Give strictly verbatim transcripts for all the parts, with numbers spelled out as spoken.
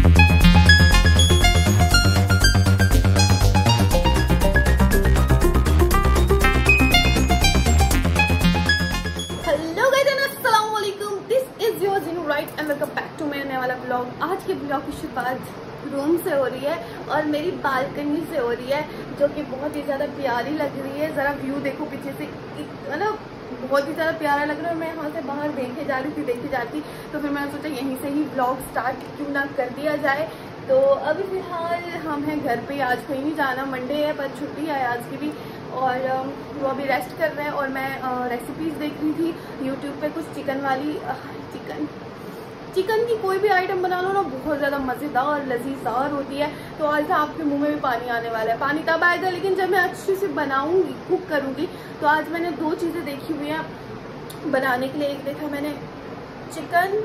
आज के ब्लॉग की शुरुआत रूम से हो रही है और मेरी बालकनी से हो रही है, जो कि बहुत ही ज़्यादा प्यारी लग रही है। ज़रा व्यू देखो पीछे से, मतलब बहुत ही ज़्यादा प्यारा लग रहा है। मैं यहाँ से बाहर देखे जा रही थी देखे जा रही थी तो फिर मैंने सोचा यहीं से ही ब्लॉग स्टार्ट क्यों ना कर दिया जाए। तो अभी फ़िलहाल हम हैं घर पे, आज कहीं नहीं जाना, मंडे है पर छुट्टी है आज की भी। और वो अभी रेस्ट कर रहे हैं और मैं रेसिपीज़ देख रही थी यूट्यूब पे, कुछ चिकन वाली चिकन चिकन की कोई भी आइटम बना लो ना बहुत ज़्यादा मज़ेदार और लजीज़दार होती है। तो आज ना आपके मुंह में भी पानी आने वाला है। पानी तब आएगा लेकिन जब मैं अच्छे से बनाऊंगी, कुक करूंगी। तो आज मैंने दो चीज़ें देखी हुई हैं बनाने के लिए। एक देखा मैंने chicken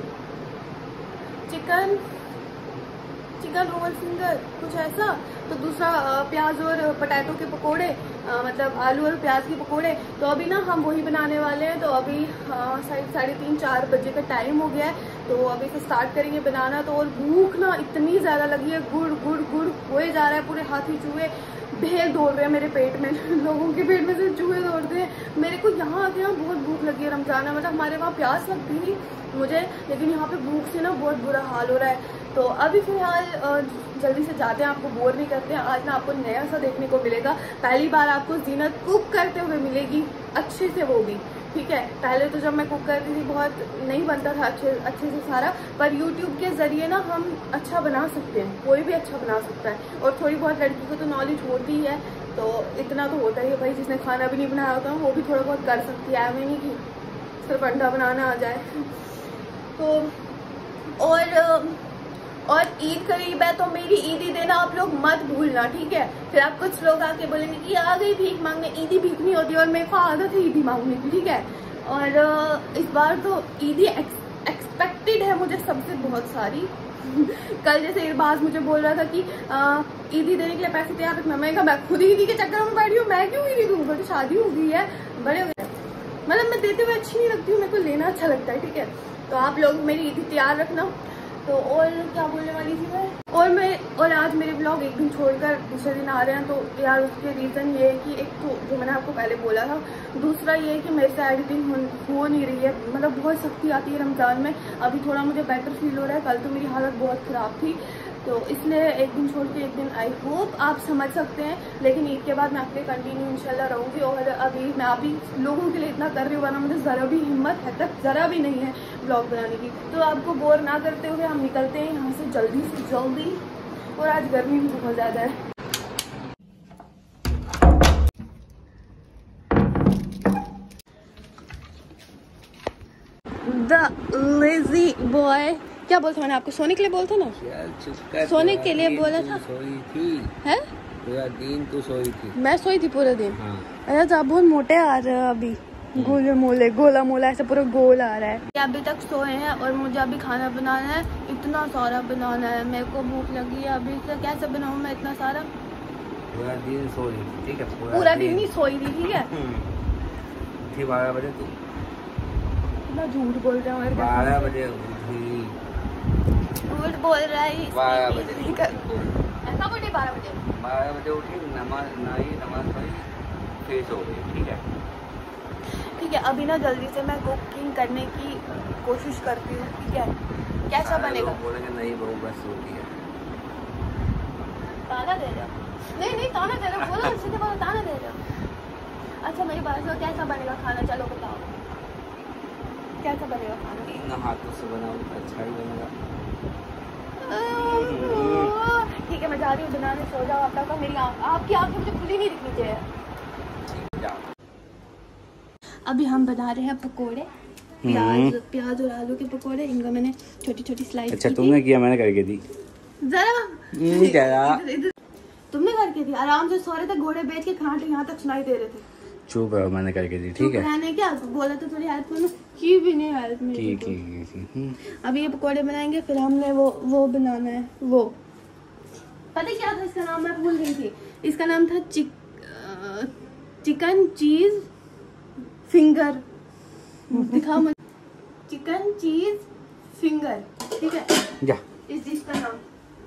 chicken chicken roll finger कुछ ऐसा, तो दूसरा प्याज और पटाटो के पकोड़े, मतलब आलू और प्याज के पकोड़े। तो अभी ना हम वही बनाने वाले हैं। तो अभी शायद साढ़े तीन चार बजे का टाइम हो गया है, तो अभी से स्टार्ट करेंगे बनाना। तो और भूख ना इतनी ज़्यादा लगी है, गुड़ गुड़ गुड़ होए जा रहा है, पूरे हाथी चूहे भेल दौड़ रहे हैं मेरे पेट में लोगों के पेट में से चूहे दौड़ते हैं। मेरे को यहाँ आके ना बहुत भूख लगी है। रमजान है, मतलब हमारे वहाँ प्यास लगती थी मुझे, लेकिन यहाँ पे भूख से ना बहुत बुरा हाल हो रहा है। तो अभी फिलहाल जल्दी से जाते हैं, आपको बोर नहीं करते हैं। आज ना आपको नया सा देखने को मिलेगा, पहली बार आपको जीनत कुक करते हुए मिलेगी, अच्छे से वो भी, ठीक है। पहले तो जब मैं कुक करती थी बहुत नहीं बनता था अच्छे अच्छे से सारा, पर यूट्यूब के ज़रिए ना हम अच्छा बना सकते हैं, कोई भी अच्छा बना सकता है। और थोड़ी बहुत लड़की को तो नॉलेज होती है, तो इतना तो होता ही है भाई, जिसने खाना भी नहीं बनाया होता वो भी थोड़ा बहुत कर सकती है, मैं नहीं कि सिर्फ अंडा बनाना आ जाए। तो और और ईद करीब है, तो मेरी ईदी देना आप लोग मत भूलना, ठीक है। फिर आप कुछ लोग आके बोलेंगे कि आ गई भीख मांगने, ईदी भीख नहीं होती, और मेरे को आदत है ईदी मांगने की, ठीक है। और इस बार तो ईदी एक्सपेक्टेड है मुझे सबसे बहुत सारी कल जैसे इरबाज मुझे बोल रहा था कि ईदी देने के लिए पैसे तैयार रखना, मैं कहा मैं खुद ईदी के चक्कर में बैठी हूँ, मैं क्यों ईदी दूँ, बड़ी शादी हो गई है, बड़े हो गए, मतलब मैं देते हुए अच्छी नहीं लगती हूँ, मेरे को लेना अच्छा लगता है, ठीक है। तो आप लोग मेरी ईदी तैयार रखना। तो और क्या बोलने वाली थी मैं, और मैं और आज मेरे ब्लॉग एक दिन छोड़कर दूसरे दिन आ रहे हैं। तो यार उसके रीज़न ये है कि एक तो जो मैंने आपको पहले बोला था, दूसरा ये है कि मेरे से एडिटिंग हो, हो नहीं रही है, मतलब बहुत सख्ती आती है रमज़ान में। अभी थोड़ा मुझे बेटर फील हो रहा है, कल तो मेरी हालत बहुत ख़राब थी, तो इसलिए एक दिन छोड़ के एक दिन आई होप आप समझ सकते हैं। लेकिन ईद के बाद मैं आपके कंटिन्यू इंशाल्लाह रहूँगी। और अभी मैं आप ही लोगों के लिए इतना कर रही हूँ, वरना मुझे ज़रा भी हिम्मत है तक ज़रा भी नहीं है ब्लॉग बनाने की। तो आपको बोर ना करते हुए हम निकलते हैं यहाँ से जल्दी से जल्दी। और आज गर्मी भी बहुत ज़्यादा है। द लेजी बॉय, क्या बोलता मैंने आपको, सोने के लिए बोलता ना, सोने के लिए बोला था, सोई थी है पूरा दिन, तो सोई थी, मैं सोई थी पूरा दिन। हाँ। अरे आप बहुत मोटे आ रहे हैं अभी, गोले मोले गोला मोला ऐसा पूरा गोल आ रहा है। अभी तक सोए हैं और मुझे अभी खाना बनाना है, इतना सारा बनाना है, मेरे को भूख लगी है अभी से, कैसे बनाऊँ मैं इतना सारा। पूरा दिन सोई थी, ठीक है, पूरा दिन नहीं सोई थी, ठीक है। थी बारह बजे तू, इतना झूठ बोल रहा हूँ, बारह बजे झूठ बोल रहा है, बारह बजे ऐसा बोले, बारह बजे बारह बजे उठी, नमाज नहाई, नमाज पढ़ी, फिर सो गई, ठीक है ठीक है। अभी ना जल्दी से मैं कुकिंग करने की कोशिश करती हूँ, ठीक है। कैसा बनेगा, बोलेंगे नहीं बहू बस सोती है, ताना दे रहे हो, नहीं नहीं ताना दे रहे हो, बोलो सीधे बोलो, ताना दे रहे हो। अच्छा मेरी बात सुनो, कैसा बनेगा खाना, चलो बताओ कैसा बनेगा खाना। इन हाथों से बनाओ अच्छा ही बनेगा, ठीक है। मैं जा रही हूँ बनाने, सो जाओ आप लोग, मेरी आपकी आंखें मुझे खुली नहीं दिखनी चाहिए। अभी हम बना रहे हैं पकोड़े, प्याज प्याज और आलू के पकोड़े। इनका मैंने छोटी छोटी स्लाइस। अच्छा तुमने किया, मैंने करके दी, जरा तुमने करके दी, आराम से सो रहे थे, घोड़े बेच के खाटे यहाँ तक सुनाई दे रहे थे। चुप है, मैंने करके दी, ठीक है। मैंने क्या बोला तो थोड़ी हेल्प करो, की भी नहीं हेल्प मेरी तो। अभी ये पकोड़े बनाएंगे, फिर हमने वो वो बनाना है, वो पता क्या था इसका नाम, मैं भूल गई थी। इसका नाम था चिक चिकन चीज फिंगर, दिखाओ मुझे, चिकन चीज फिंगर, ठीक है। जा इस डिश का नाम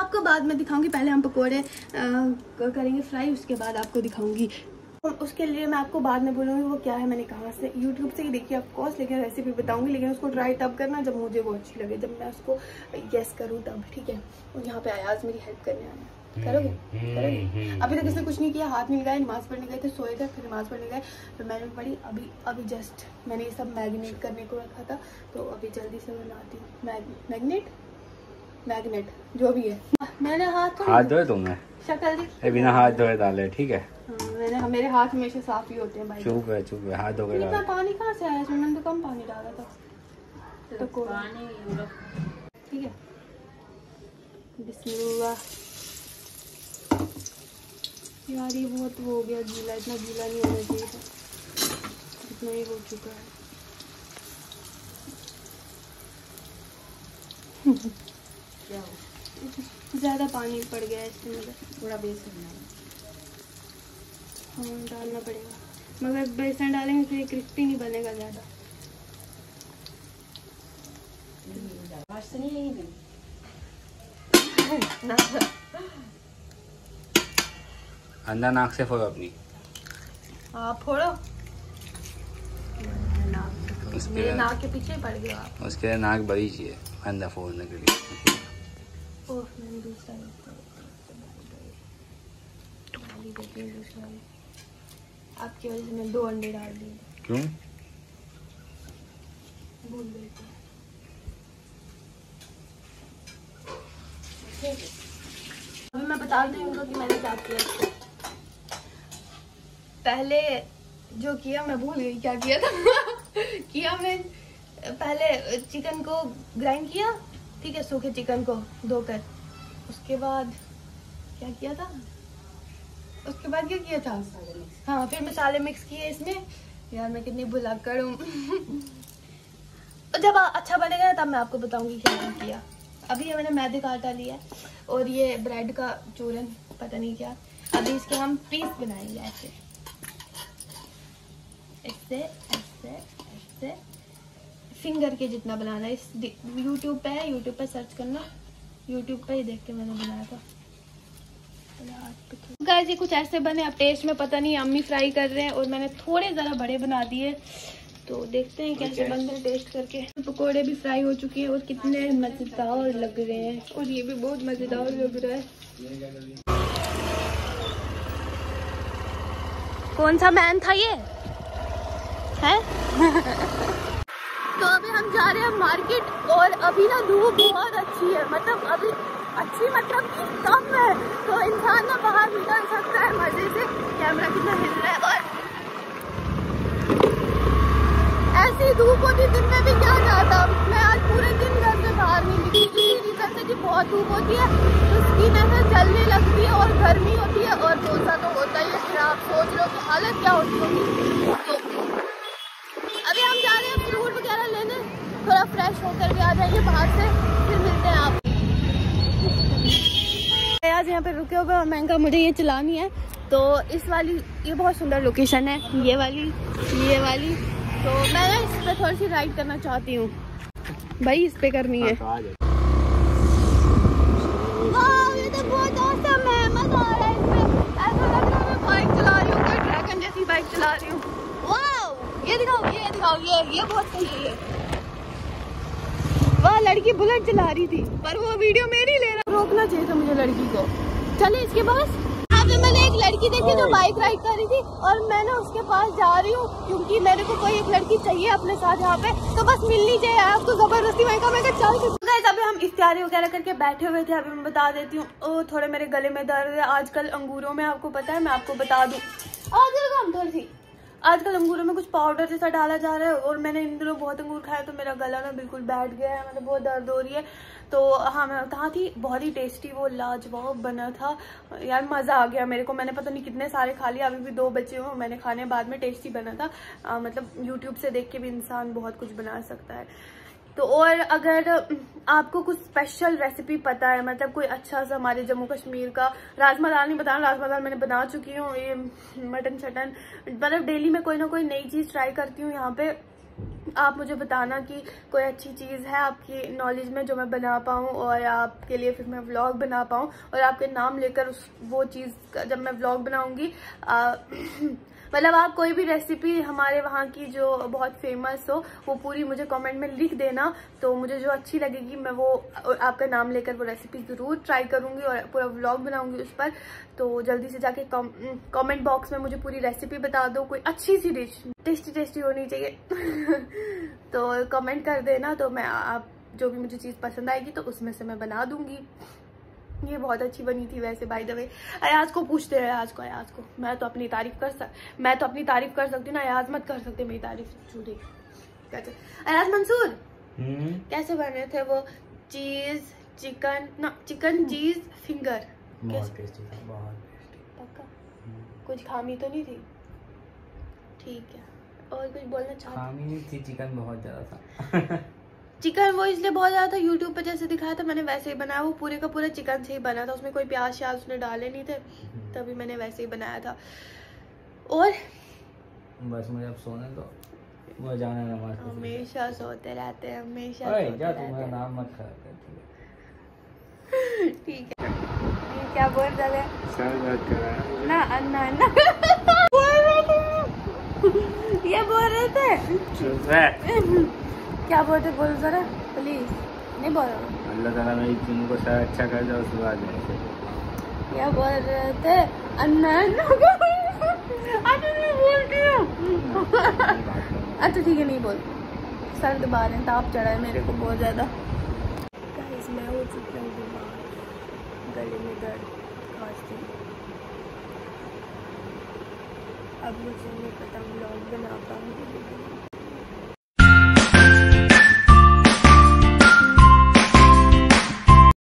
आपको बाद में दिखाऊंगी, पहले हम पकोड़े करेंगे फ्राई, उसके बाद आपको दिखाऊंगी। उसके लिए मैं आपको बाद में बोलूँगी वो क्या है, मैंने कहा से यूट्यूब से ही देखी ऑफ कोर्स, लेकिन रेसिपी बताऊंगी, लेकिन उसको ट्राई तब करना जब मुझे वो अच्छी लगे, जब मैं उसको गेस करूँ तब, ठीक है। और यहाँ पे अयाज मेरी हेल्प करने आया, करोगे करोगे? अभी तक इसने कुछ नहीं किया, हाथ नहीं लगाया, नमाज पढ़ने गए थे, सोए थे, फिर नमाज पढ़ने गए, फिर मैंने पढ़ी, अभी अभी जस्ट मैंने ये सब मैग्नेट करने को रखा था, तो अभी जल्दी से बनाती हूँ। मैग मैग्नेट मैग्नेट जो भी है, मैंने हाथ हाथ धोए तुमने? शक्ल दी बिना हाथ धोए डाले, ठीक है। हाँ, मैंने मेरे हाथ हमेशा साफ ही होते हैं भाई। चुप है चुप है, हाथ धो के इतना पानी कहाँ से आया इसमें? मैंने तो कम पानी डाला था, तो को ठीक है। बिस्मिल्लाह। यार ये बहुत हो गया गीला, इतना गीला नहीं होना चाहिए था, इतना ही हो चुका है। क्या ज्यादा पानी पड़ गया है इसमें, मुझे थोड़ा बेसन हाँ डालना पड़ेगा, मगर बेसन डालेंगे तो ये क्रिस्पी नहीं बनेगा ज्यादा। अंदर नाक से फोड़ो अपनी। आप फोड़ो, मेरे नाक के पीछे पड़ गया आप। उसके लिए नाक बड़ी चाहिए अंदर फोड़ने के लिए। ओह मैंने दूसरा दूसरा आपकी वजह से मैं दो अंडे डाल दिए। क्यों? भूल गई थी। अभी मैं बताती हूँ कि मैंने क्या किया। पहले जो किया मैं भूल गई क्या किया था किया मैं पहले चिकन को ग्राइंड किया, ठीक है, सूखे चिकन को धोकर। उसके बाद क्या किया था उसके बाद क्या किया था हाँ फिर मसाले मिक्स किए इसमें। यार मैं कितनी भुलक्कड़ हूँ जब अच्छा बनेगा तब मैं आपको बताऊंगी क्या क्या किया। अभी ये मैंने मैदे का आटा लिया और ये ब्रेड का चूरन, पता नहीं क्या। अभी इसके हम पीस बनाएंगे ऐसे ऐसे ऐसे ऐसे फिंगर के जितना बनाना है। इस यूट्यूब पे है, यूट्यूब पे सर्च करना, यूट्यूब पे ही देख के मैंने बनाया था। गाइस ये कुछ ऐसे बने, अब टेस्ट में पता नहीं, अम्मी फ्राई कर रहे हैं और मैंने थोड़े ज़रा बड़े बना दिए, तो देखते हैं कैसे बनते हैं टेस्ट करके। पकोड़े भी फ्राई हो चुके हैं और कितने मज़ेदार लग रहे हैं, और ये भी बहुत मज़ेदार लग रहा है। कौन सा मैन था ये है तो अभी हम जा रहे हैं मार्केट, और अभी ना धूप बहुत अच्छी है, मतलब अभी अच्छी मतलब कि कम है, तो इंसान ना बाहर निकल सकता है मजे से। कैमरा कितना हिल रहा है, और ऐसी धूप होती दिन में भी क्या जाता। मैं आज पूरे दिन घर से बाहर नहीं निकली, इसी रीजन से कि बहुत धूप होती है तो स्किन ऐसे जलने लगती है और गर्मी होती है, और डोसा तो होता ही है। फिर आप सोच लो कि हालत क्या होती होगी। तो अभी हम जा रहे हैं फ्रूट वगैरह लेने, थोड़ा फ्रेश होकर भी आ जाएंगे बाहर से, फिर मिलते हैं आप। आज यहाँ पे रुके हुए और महंगा मुझे ये चलानी है, तो इस वाली ये बहुत सुंदर लोकेशन है, ये वाली ये वाली, तो मैं ना इस पे थोड़ी सी राइड करना चाहती हूँ भाई, इस पे करनी है। वाह ये तो बहुत औसम है, मजा आ रहा है इसमें, ऐसा लग रहा है मैं बाइक चला रही हूँ, कोई ड्रैगन जैसी बाइक चला रही हूँ। वाह ये दिखाओ ये दिखाओ ये ये बहुत सही है। वह लड़की बुलेट चला रही थी, पर वो वीडियो मेरी ले रहा, रोकना चाहिए था मुझे लड़की को। चले इसके पास। यहाँ पे मैंने एक लड़की देखी जो बाइक राइड कर रही थी, और मैंने उसके पास जा रही हूँ क्योंकि मेरे को कोई एक लड़की चाहिए अपने साथ यहाँ पे, तो बस मिलनी चाहिए यार, तो जबरदस्ती मैं कहा चल। गाइस अभी हम इफ्तारी वगैरह करके बैठे हुए थे, अभी मैं बता देती हूँ। ओ थोड़े मेरे गले में दर्द है आजकल अंगूरों में, आपको पता है, मैं आपको बता दूँ थोड़ी सी आजकल अंगूरों में कुछ पाउडर जैसा डाला जा रहा है, और मैंने इन दिनों बहुत अंगूर खाया तो मेरा गला ना बिल्कुल बैठ गया है, मतलब बहुत दर्द हो रही है। तो हाँ मैं कहा थी, बहुत ही टेस्टी वो लाजवाब बना था यार, मज़ा आ गया मेरे को। मैंने पता नहीं कितने सारे खा लिए, अभी भी दो बचे हुए मैंने खाने, बाद में टेस्टी बना था। आ, मतलब यूट्यूब से देख के भी इंसान बहुत कुछ बना सकता है। तो और अगर आपको कुछ स्पेशल रेसिपी पता है, मतलब कोई अच्छा सा हमारे जम्मू कश्मीर का, राजमा दाल नहीं बताना, राजमा दाल मैंने बना चुकी हूँ, ये मटन शटन, मतलब डेली में कोई ना कोई नई चीज़ ट्राई करती हूँ यहाँ पे, आप मुझे बताना कि कोई अच्छी चीज़ है आपकी नॉलेज में जो मैं बना पाऊँ और आपके लिए फिर मैं व्लॉग बना पाऊँ, और आपके नाम लेकर उस वो चीज़ जब मैं व्लॉग बनाऊँगी, मतलब आप कोई भी रेसिपी हमारे वहाँ की जो बहुत फेमस हो वो पूरी मुझे कमेंट में लिख देना, तो मुझे जो अच्छी लगेगी मैं वो आपका नाम लेकर वो रेसिपी ज़रूर ट्राई करूँगी और पूरा व्लॉग बनाऊँगी उस पर। तो जल्दी से जाके कमेंट बॉक्स में मुझे पूरी रेसिपी बता दो, कोई अच्छी सी डिश, टेस्टी टेस्टी होनी चाहिए तो कमेंट कर देना, तो मैं आप जो भी मुझे चीज़ पसंद आएगी तो उसमें से मैं बना दूँगी। ये बहुत अच्छी बनी थी वैसे बाय द वे। अयाज को पूछते हैं, अयाज को अयाज को मैं तो अपनी तारीफ कर सक मैं तो अपनी तारीफ कर सकती हूँ ना, अयाज मत कर सकते मेरी तारीफ। छूटे कैसे अयाज मंसूर कैसे बने थे वो चीज चिकन ना चिकन चीज फिंगर? बहुत टेस्टी था, बहुत टेस्टी। पक्का कुछ खामी तो नहीं थी? ठीक है, और कुछ बोलना चाहते? खामी नहीं थी, चिकन बहुत ज्यादा था चिकन वो इसलिए बहुत ज़्यादा था, यूट्यूब पे जैसे दिखाया था मैंने वैसे ही बनाया, वो पूरे का पूरा चिकन से ही बना था, उसमें कोई प्याज श्याज उसने डाले नहीं थे, तभी मैंने वैसे ही बनाया था। और बस मुझे अब सोने दो, वो जाना नमाज। हमेशा सोते रहते हैं, हमेशा सोते जा, तुम्हारा नाम मत खराब कर। ठीक है, ये क्या बोल रहे हैं? सर दर्द कर रहा है ना अन्ना अन्ना बोल रहे थे, ये बोल रहे थे। चुप है। क्या बोलते बोलो जरा प्लीज, नहीं बोलो। अल्लाह ताला मेरी चुनू को सर अच्छा कर दे, उसके बाद क्या बोल रहे थे? अन्ना अन्ना अच्छा नहीं बोलती हूँ। अच्छा ठीक है नहीं बोल, सर दबा रहे हैं, ताप चढ़ा है मेरे को बहुत ज्यादा। मैं हो चुकी हूँ बीमार, गले में दर्द, खांसी। अब मुझे नहीं पता व्लॉग बना पाऊंगी।